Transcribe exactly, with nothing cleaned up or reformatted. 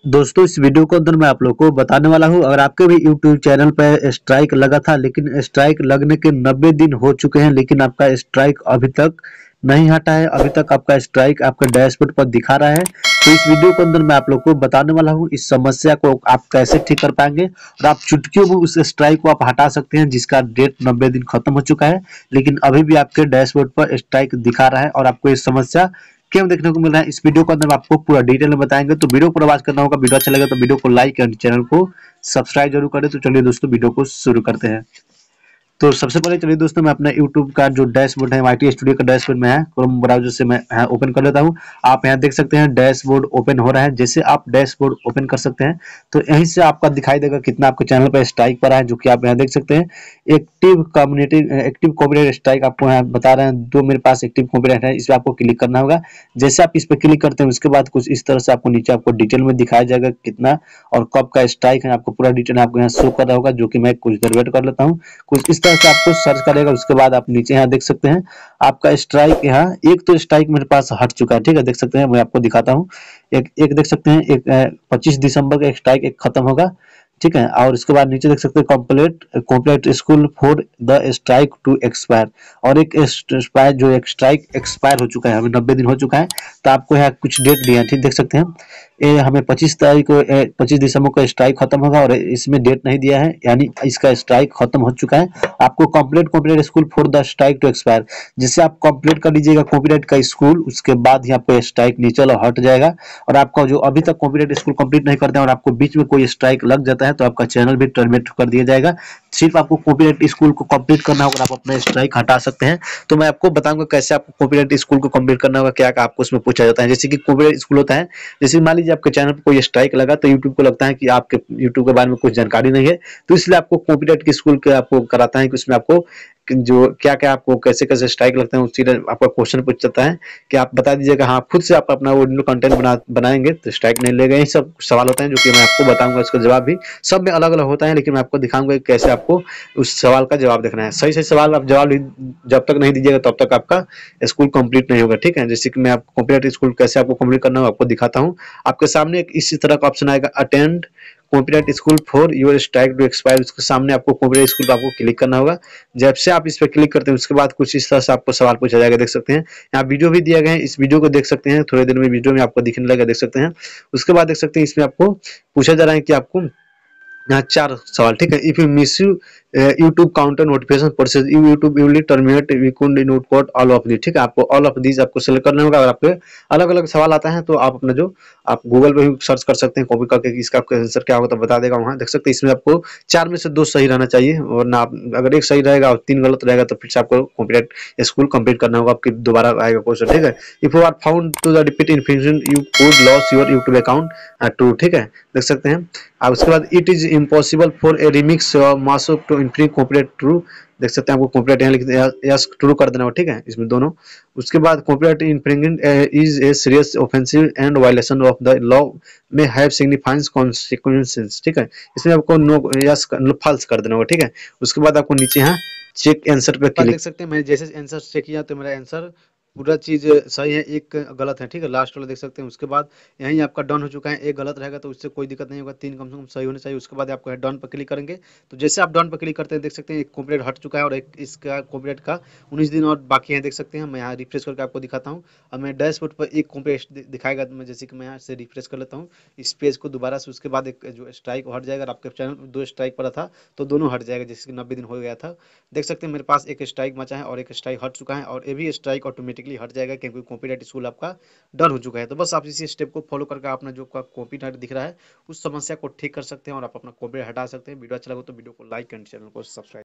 दोस्तों इस वीडियो के अंदर मैं आप लोग को बताने वाला हूं, अगर आपके भी यूट्यूब चैनल पे स्ट्राइक लगा था लेकिन स्ट्राइक लगने के नब्बे दिन हो चुके हैं लेकिन आपका स्ट्राइक अभी तक नहीं हटा है, अभी तक आपका स्ट्राइक आपका डैशबोर्ड पर दिखा रहा है। तो इस वीडियो के अंदर मैं आप लोग को बताने वाला हूं इस समस्या को आप कैसे ठीक कर पाएंगे और आप चुटकियों में उस स्ट्राइक को आप हटा सकते हैं जिसका डेट नब्बे दिन खत्म हो चुका है लेकिन अभी भी आपके डैशबोर्ड पर स्ट्राइक दिखा रहा है और आपको इस समस्या क्यों देखने को मिल रहा है इस वीडियो के अंदर आपको पूरा डिटेल में बताएंगे। तो वीडियो को आवाज करना होगा, वीडियो अच्छा लगे तो वीडियो को लाइक और चैनल को सब्सक्राइब जरूर करें। तो चलिए दोस्तों वीडियो को शुरू करते हैं। तो सबसे पहले चलिए दोस्तों मैं अपना यूट्यूब का जो डैशबोर्ड है वाईटी स्टूडियो का डैशबोर्ड में है, क्रोम ब्राउजर से मैं यहाँ ओपन कर लेता हूँ। आप यहाँ देख सकते हैं डैशबोर्ड ओपन हो रहा है। जैसे आप डैशबोर्ड ओपन कर सकते हैं तो यहीं से आपका दिखाई देगा कितना आपके चैनल पर स्ट्राइक पड़ा है, जो कि आप यहाँ देख सकते हैं। Active community active copyright strike आपको यहाँ बता रहे हैं, दो मेरे पास एक्टिव कॉपीराइट है, इस पर आपको क्लिक करना होगा। जैसे आप इस पर क्लिक करते हैं उसके बाद कुछ इस तरह से आपको नीचे आपको डिटेल में दिखाया जाएगा कितना और कब का स्ट्राइक है, आपको पूरा डिटेल आपको यहाँ शो कर रहा होगा, जो कि मैं कुछ देर वेट कर लेता हूँ। कुछ इस तरह से आपको सर्च करेगा, उसके बाद आप नीचे यहाँ देख सकते हैं आपका स्ट्राइक यहाँ एक तो स्ट्राइक मेरे पास हट चुका है, ठीक है, देख सकते हैं। मैं आपको दिखाता हूँ, एक एक देख सकते हैं, एक पच्चीस दिसंबर का एक स्ट्राइक एक खत्म होगा, ठीक है। और इसके बाद नीचे देख सकते हैं complete complete school for the strike to expire, और एक एक्सपायर जो एक स्ट्राइक एक्सपायर हो चुका है, हमें नब्बे दिन हो चुका है। तो आपको यहाँ कुछ डेट दिया है, ठीक देख सकते हैं। ये हमें पच्चीस तारीख को पच्चीस दिसंबर को स्ट्राइक खत्म होगा और इसमें डेट नहीं दिया है, यानी इसका स्ट्राइक खत्म हो चुका है। आपको complete complete school for the strike to expire, जिससे आप कंप्लीट कर लीजिएगा कॉपीराइट का स्कूल, उसके बाद यहाँ पे स्ट्राइक नीचे हट जाएगा। और आपका जो अभी तक कॉपीराइट स्कूल कंप्लीट नहीं करते हैं और आपको बीच में कोई स्ट्राइक लग जाता है तो आपका चैनल भी टर्मिनेट कर दिया जाएगा। सिर्फ आपको कॉपीराइट स्कूल को कंप्लीट करना होगा, आप अपना स्ट्राइक हटा सकते हैं। तो मैं आपको बताऊंगा कैसे आपको कॉपीराइट स्कूल को कंप्लीट करना होगा, क्या आपको उसमें पूछा जाता है। जैसे कि कॉपीराइट स्कूल होता है, जैसे मान लीजिए आपके चैनल पर कोई स्ट्राइक लगा तो यूट्यूब को लगता है कि आपके यूट्यूब के बारे में कुछ जानकारी नहीं है, तो इसलिए आपको कॉपीराइट के स्कूल के आपको कराता है कि उसमें आपको जो क्या क्या आपको कैसे कैसे स्ट्राइक लगते हैं उस चीज आपका क्वेश्चन पूछ जाता है कि आप बता दीजिएगा। हाँ, खुद से आप अपना ओरिजिनल कंटेंट बना बनाएंगे तो स्ट्राइक नहीं लेगा। यही सब सवाल होते हैं जो कि मैं आपको बताऊंगा, इसका जवाब भी सब में अलग अलग होता है, लेकिन मैं आपको दिखाऊंगा कैसे आपको उस सवाल का जवाब देखना है। सही सही सवाल आप जवाब जब तक नहीं दीजिएगा तब तक आपका स्कूल कंप्लीट नहीं होगा, ठीक है। जैसे कि मैं आपको कॉपीराइट स्कूल कैसे आपको कंप्लीट करना है आपको दिखाता हूँ। आपके सामने एक इसी तरह का ऑप्शन आएगा, attend copyright school for your strike to expire. उसके सामने आपको कॉपीराइट स्कूल पर आपको क्लिक करना होगा। जब से आप इस पर क्लिक करते हैं उसके बाद कुछ इस तरह से आपको सवाल पूछा जाएगा, देख सकते हैं। यहाँ वीडियो भी दिया गया है, इस वीडियो को देख सकते हैं, थोड़ी देर में वीडियो में आपको दिखने लगेगा, देख सकते हैं। उसके बाद देख सकते हैं इसमें आपको पूछा जा रहा है कि आपको यहाँ चार सवाल, ठीक है। If you miss you YouTube counter notification process you YouTube will terminate we could not code all of the, ठीक है। आपको ऑल ऑफ दीज आपको सेलेक्ट करना होगा। अगर आपके अलग अलग सवाल आता है तो आप अपना जो आप गूगल पे भी सर्च कर सकते हैं कॉपी करके, इसका आंसर क्या होगा तो बता देगा वहाँ, देख सकते हैं। इसमें आपको चार में से दो सही रहना चाहिए, और ना अगर एक सही रहेगा और तीन गलत रहेगा तो फिर से आपको कॉपीराइट स्कूल कंप्लीट करना होगा, आपकी दोबारा आएगा क्वेश्चन, ठीक है। If you are found to the repeat infection you could lose your YouTube account too, ठीक है, देख सकते हैं। और उसके बाद it is impossible for a remix मासो टू इन्फ्रिंग कॉपीराइट ट्रू, देख सकते हैं। आपको कॉपीराइट यहाँ लिख यस ट्रू कर देना हो, ठीक है, इसमें दोनों। उसके बाद copyright infringing is a serious offensive and violation of the law में हैव सिग्निफाइंस कॉन्सिक्वेंसेस, ठीक है। इसमें आपको नो यस फॉल्स कर देना होगा, ठीक है। उसके बाद आपको नीचे यहाँ चेक आंसर पे क्लिक, देख सकते हैं। मैंने जैसे आंसर चेक किया तो मेरा आंसर पूरा चीज सही है, एक गलत है, ठीक है, लास्ट वाला देख सकते हैं। उसके बाद यहीं आपका डन हो चुका है, एक गलत रहेगा तो उससे कोई दिक्कत नहीं होगा, तीन कम से कम सही होने चाहिए। उसके बाद आपको डन पर क्लिक करेंगे तो जैसे आप डन पर क्लिक करते हैं देख सकते हैं एक कॉपीराइट हट चुका है और एक इसका कॉपीराइट का उन्नीस दिन और बाकी है, देख सकते हैं। मैं यहाँ रिफ्रेश करके आपको दिखाता हूँ। अब मैं डैशबोर्ड पर एक कॉपीराइट दिखाएगा तो मैं जैसे कि मैं यहाँ से रिफ्रेश कर लेता हूँ इस पेज को दोबारा से। उसके बाद एक जो स्ट्राइक हट जाएगा, आपके चैनल पर दो स्ट्राइक पड़ा था तो दोनों हट जाएगा, जैसे कि नब्बे दिन हो गया था। देख सकते हैं मेरे पास एक स्ट्राइक बचा है और एक स्ट्राइक हट चुका है, और ये भी स्ट्राइक ऑटोमेटिकली हट जाएगा क्योंकि कॉपीराइट स्कूल आपका डन हो चुका है। तो बस आप इसी स्टेप को फॉलो करके अपना जो कॉपीराइट दिख रहा है उस समस्या को ठीक कर सकते हैं और आप अपना कॉपीराइट हटा सकते हैं। वीडियो अच्छा लगा तो वीडियो को लाइक एंड चैनल को सब्सक्राइब।